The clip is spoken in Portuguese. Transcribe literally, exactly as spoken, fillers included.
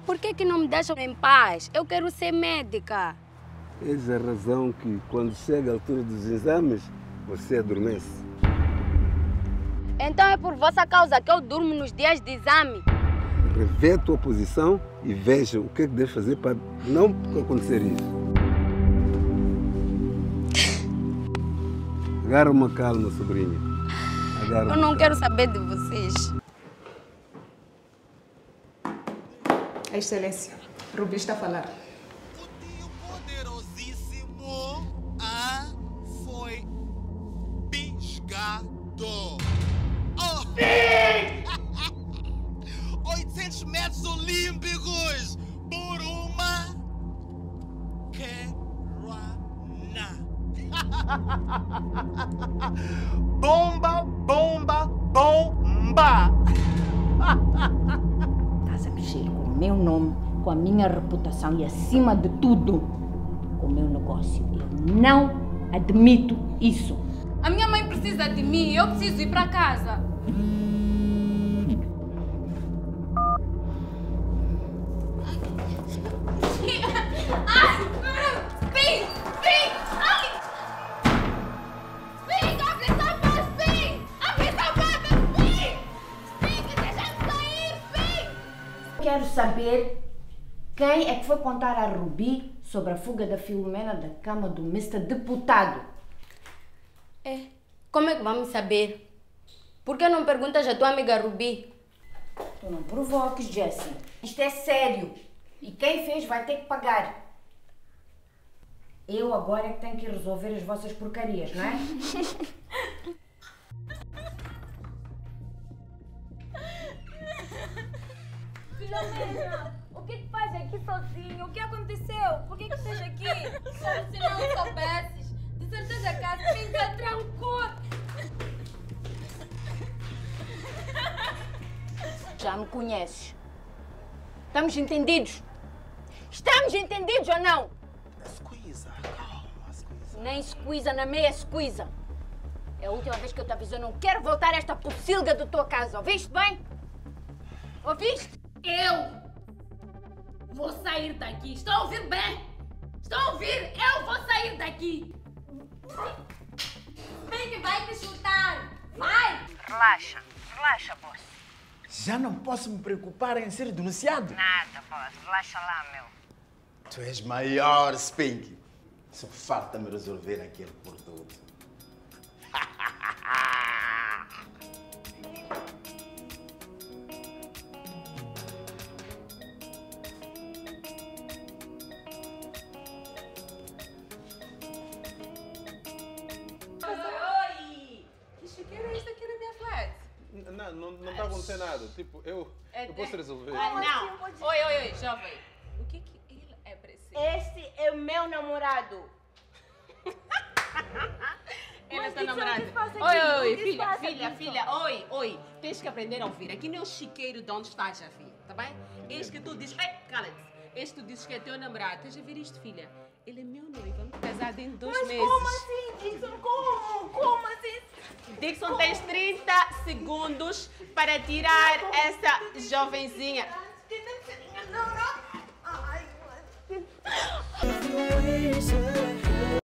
Por que que não me deixam em paz? Eu quero ser médica. Eis a razão que, quando chega a altura dos exames, você adormece. Então é por vossa causa que eu durmo nos dias de exame. Revê a tua posição e veja o que é que deve fazer para não acontecer isso. Agarra uma calma, sobrinha. Agarra Eu não quero saber de vocês. Excelência, Rubi está a falar. O tio poderosíssimo ah, foi pisgado. Oh. Sim! oitocentos metros olímpicos por uma querana. Bomba, bomba, bomba! Estás a mexer com o meu nome, com a minha reputação e, acima de tudo, com o meu negócio. Eu não admito isso. A minha mãe precisa de mim, eu preciso ir para casa. Ai! Spin! Spin! Ai! Spin! Abre essa porta, Spin! Abre essa porta, Spin! Spin, que deixa-me sair, Spin! Quero saber quem é que foi contar a Rubi sobre a fuga da Filomena da cama do mister Deputado. É, como é que vamos saber? Por que não perguntas à tua amiga Rubi? Tu não provoques, Jessie. Isto é sério. E quem fez vai ter que pagar. Eu agora é que tenho que resolver as vossas porcarias, não é? Filomena, o que que faz aqui sozinho? O que aconteceu? Por que que estás aqui? Como se não soubesses. De certeza que a Spin te trancou. Já me conheces. Estamos entendidos? Estamos entendidos ou não? Squeeza, calma, squeeza. Nem squeeza na meia squeeza. É a última vez que eu te aviso, eu não quero voltar a esta pocilga da tua casa. Ouviste bem? Ouviste? Eu vou sair daqui. Estão a ouvir bem? Estão a ouvir? Eu vou sair daqui. Vem que vai te chutar. Vai! Relaxa, relaxa, boss. Já não posso me preocupar em ser denunciado? Nada, boss. Relaxa lá, meu. Tu és maior, Spink. Só falta-me resolver aquele produto. Oi! Que chiqueira é isso aqui na minha flat? Não, não, não está acontecendo nada. Tipo, eu, eu posso resolver. Ah, não! Oi, oi, oi, jovem. O que que ele é para si? Este é o meu namorado. Ele Mas está que namorado. que faz aqui? Oi, oi, oi, O que filha, faz filha, aqui? filha, oi, oi. Tens que aprender a ouvir. Aqui não é o chiqueiro de onde estás, já, filha, tá bem? Eis que tu dizes, ei, cala-te. Eis que tu dizes que é teu namorado. Tens a ver isto, filha? Ele é meu noivo, vamos casar dentro de dois Mas meses. como assim, Dixon? Como? Como assim? Dixon, tens trinta segundos para tirar essa jovenzinha. Ai, mas...